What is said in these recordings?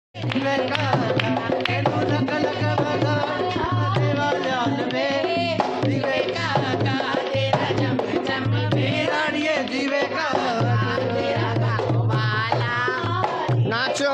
नाचो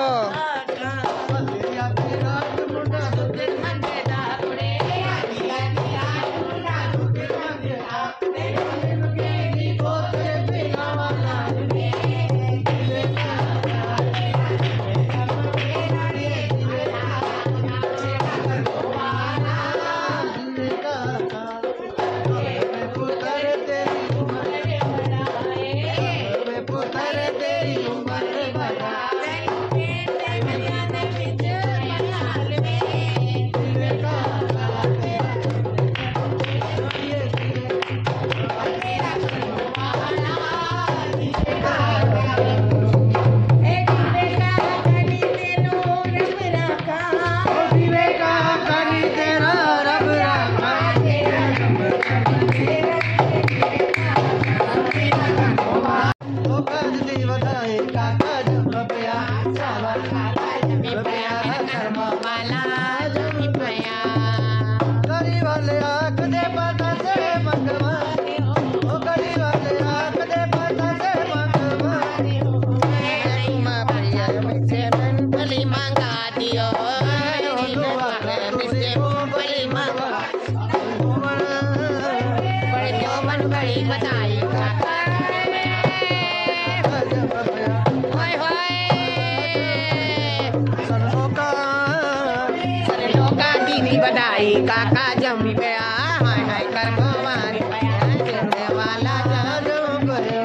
बधाई काका जम गया हाय हाय कर्म मारी चलने वाला जानो गया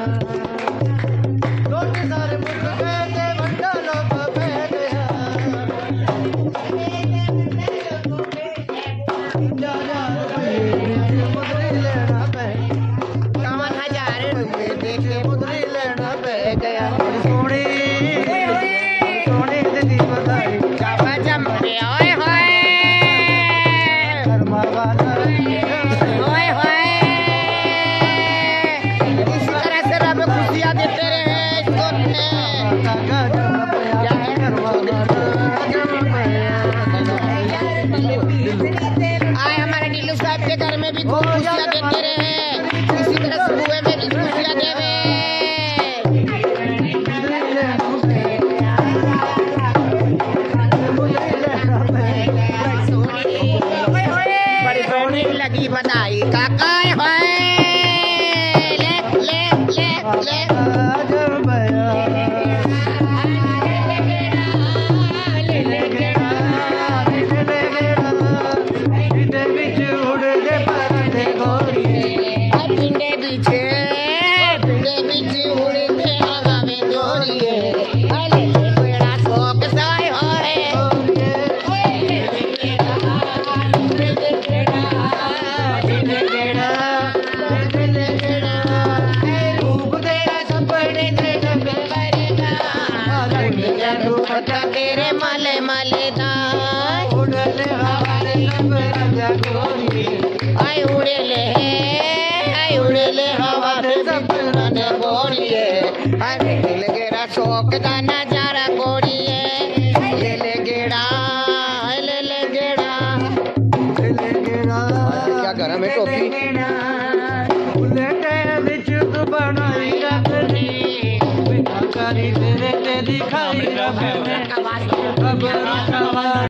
लोग सारे मुझ गए बंदा लोग बैठे जा मुद्री लेना पे 5000 रुपए देखे मुद्री लेना पे गया सोनी दीदी बधाई काका जम गया के घर में भी खूब खुशियाँ देते रहे इसी तरह सुबह में भी खुशियाँ देवे बड़ी बड़ी लगी बधाई काका तेरे माले माले उड़ले हवा से सपना ने बोलिए अरे गेड़ा शौक का नजारा कोड़िए ले गेड़ा क्या घर में टोपी बनाई रखनी तेरे दिखाई